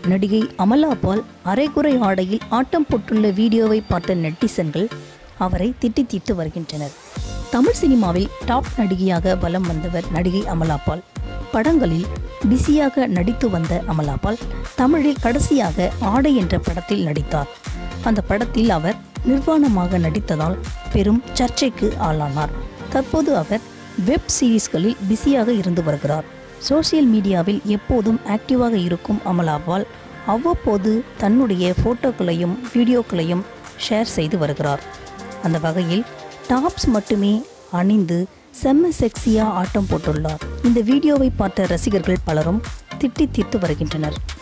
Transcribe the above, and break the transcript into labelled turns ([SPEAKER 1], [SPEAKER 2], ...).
[SPEAKER 1] நடிகை அமலா பால் அரைகுறை ஆடையில் ஆட்டம் போட்டுள்ள வீடியோவை பார்த்த நெட்டிசன்கள் அவரை திட்டி வருகின்றனர். தமிழ் சினிமாவில் டாப் நடிகையாக வலம் வந்தவர் நடிகை அமலா பால். படங்களில் பிஸியாக நடித்து வந்த அமலா பால் தமிழில் கடைசியாக ஆடை என்ற படத்தில் நடித்தார். அந்த படத்தில் அவர் நிர்வாணமாக நடித்ததால் பெரும் சர்ச்சைக்கு ஆளானார். தற்போது அவர் வெப் சீரிஸ்களில் பிஸியாக இருந்து வருகிறார். சோசியல் மீடியாவில் எப்போதும் ஆக்டிவாக இருக்கும் அமலா பால் அவ்வப்போது தன்னுடைய ஃபோட்டோக்களையும் வீடியோக்களையும் ஷேர் செய்து வருகிறார். அந்த வகையில் டாப்ஸ் மட்டுமே அணிந்து செம்ம செக்ஸியாக ஆட்டம் போட்டுள்ளார். இந்த வீடியோவை பார்த்த ரசிகர்கள் பலரும் திட்டி தீர்த்து வருகின்றனர்.